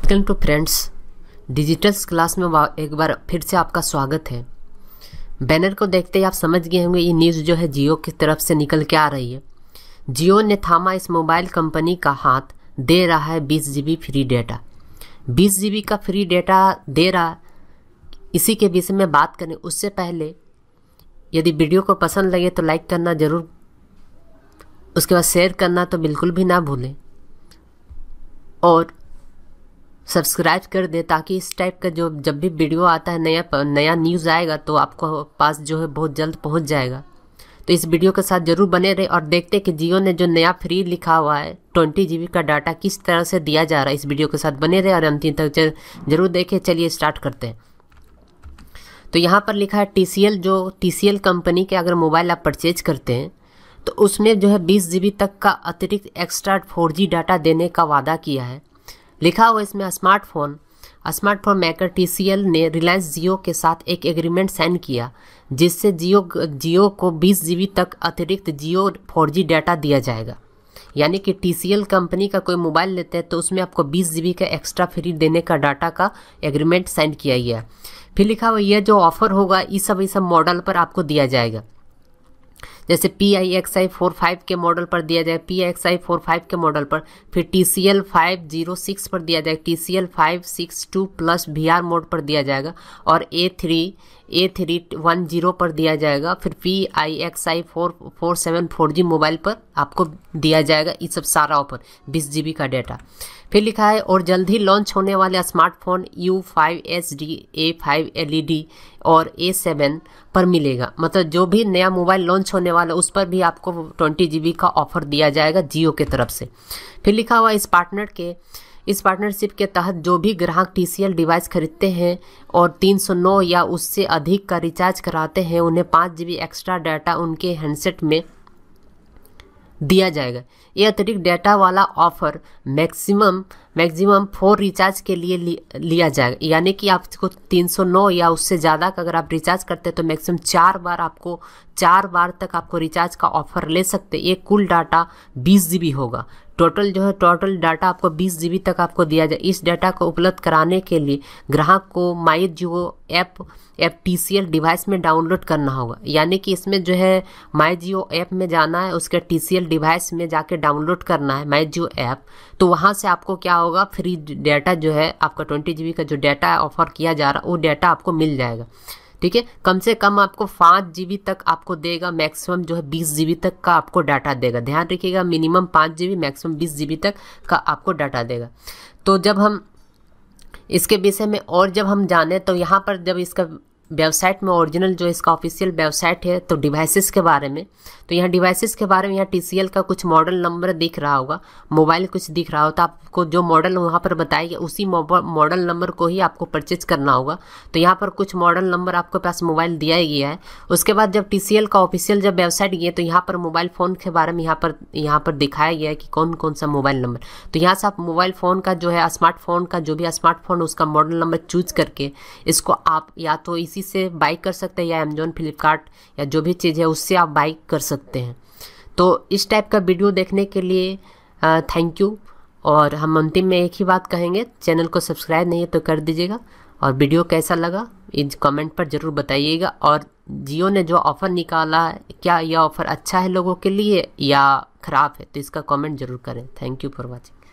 Welcome to friends, digitals class में एक बार फिर से आपका स्वागत है। बैनर को देखते ही आप समझ गए होंगे ये न्यूज़ जो है जियो की तरफ से निकल के आ रही है। जियो ने थामा इस मोबाइल कंपनी का हाथ, दे रहा है 20 GB फ्री डेटा। 20 GB का फ्री डेटा दे रहा, इसी के विषय में बात करें। उससे पहले यदि वीडियो को पसंद लगे तो लाइक करना ज़रूर, उसके बाद शेयर करना तो बिल्कुल भी ना भूलें और सब्सक्राइब कर दे, ताकि इस टाइप का जब भी वीडियो आता है, नया न्यूज़ आएगा तो आपको पास जो है बहुत जल्द पहुंच जाएगा। तो इस वीडियो के साथ ज़रूर बने रहे और देखते कि जियो ने जो नया फ्री लिखा हुआ है 20 GB का डाटा किस तरह से दिया जा रहा है। इस वीडियो के साथ बने रहे और अंतिम तक जरूर देखें। चलिए स्टार्ट करते हैं। तो यहाँ पर लिखा है TCL, जो TCL कंपनी के अगर मोबाइल आप परचेज करते हैं तो उसमें जो है 20 GB तक का अतिरिक्त एक्स्ट्रा 4G डाटा देने का वादा किया है। लिखा हुआ इसमें स्मार्टफोन मेकर TCL ने रिलायंस जियो के साथ एक एग्रीमेंट साइन किया, जिससे जियो को 20 GB तक अतिरिक्त जियो 4G डाटा दिया जाएगा। यानी कि TCL कंपनी का कोई मोबाइल लेते हैं तो उसमें आपको 20 GB का एक्स्ट्रा फ्री देने का डाटा का एग्रीमेंट साइन किया गया है। फिर लिखा हुआ यह जो ऑफर होगा इस सब मॉडल पर आपको दिया जाएगा। जैसे PIXI 45 के मॉडल पर दिया जाए, PIXI 45 के मॉडल पर, फिर TCL 506 पर दिया जाएगा, TCL 562 प्लस VR मोड पर दिया जाएगा और A310 पर दिया जाएगा। फिर PIXI 447 4G मोबाइल पर आपको दिया जाएगा। ये सब सारा ऑफर 20 GB का डाटा। फिर लिखा है और जल्द ही लॉन्च होने वाले स्मार्टफोन U5SD, A5 LED और A7 पर मिलेगा। मतलब जो भी नया मोबाइल लॉन्च होने वाला उस पर भी आपको 20 GB का ऑफर दिया जाएगा जियो के तरफ से। फिर लिखा हुआ इस पार्टनरशिप के तहत जो भी ग्राहक TCL डिवाइस खरीदते हैं और 309 या उससे अधिक का रिचार्ज कराते हैं, उन्हें 5 GB एक्स्ट्रा डाटा उनके हैंडसेट में दिया जाएगा। ये अतिरिक्त डाटा वाला ऑफर मैक्सिमम 4 रिचार्ज के लिए लिया जाएगा। यानी कि आपको 309 या उससे ज़्यादा का अगर आप रिचार्ज करते हैं तो मैक्सिमम 4 बार तक आपको रिचार्ज का ऑफर ले सकते हैं। ये कुल डाटा 20 GB होगा। टोटल डाटा आपको 20 GB तक आपको दिया जाए। इस डाटा को उपलब्ध कराने के लिए ग्राहक को my Jio app TCL device में डाउनलोड करना होगा। यानी कि इसमें जो है माई जियो ऐप में जाना है, उसके TCL डिवाइस में जाके डाउनलोड करना है माई जियो ऐप। तो वहाँ से आपको क्या होगा, फ्री डाटा जो है आपका 20 GB का जो डाटा ऑफर किया जा रहा है वो डाटा आपको मिल जाएगा। ठीक है, कम से कम आपको 5 GB तक आपको देगा, मैक्सिमम जो है 20 GB तक का आपको डाटा देगा। ध्यान रखिएगा, मिनिमम 5 GB, मैक्सिमम 20 GB तक का आपको डाटा देगा। तो जब हम इसके विषय में और जब हम जाने तो यहाँ पर जब इसका वेबसाइट में ओरिजिनल जो इसका ऑफिशियल वेबसाइट है तो डिवाइसेस के बारे में, तो यहाँ डिवाइसेस के बारे में यहाँ TCL का कुछ मॉडल नंबर दिख रहा होगा, मोबाइल कुछ दिख रहा होता, आपको जो मॉडल वहाँ पर बताएगा उसी मॉडल नंबर को ही आपको परचेज करना होगा। तो यहाँ पर कुछ मॉडल नंबर आपके पास मोबाइल दिया ही गया है। उसके बाद जब TCL का ऑफिशियल जब वेबसाइट गया तो यहाँ पर मोबाइल फ़ोन के बारे में यहाँ पर दिखाया गया है कि कौन कौन सा मोबाइल नंबर। तो यहाँ से आप मोबाइल फ़ोन का जो है स्मार्टफोन का जो भी स्मार्टफोन उसका मॉडल नंबर चूज करके इसको आप या तो इसी से बाई कर सकते हैं या अमेजोन, फ्लिपकार्ट या जो भी चीज़ है उससे आप बाई कर सकते हैं। तो इस टाइप का वीडियो देखने के लिए थैंक यू। और हम अंतिम में एक ही बात कहेंगे, चैनल को सब्सक्राइब नहीं है तो कर दीजिएगा और वीडियो कैसा लगा इस कमेंट पर ज़रूर बताइएगा। और जियो ने जो ऑफ़र निकाला है, क्या यह ऑफ़र अच्छा है लोगों के लिए या ख़राब है, तो इसका कमेंट ज़रूर करें। Thank you for watching.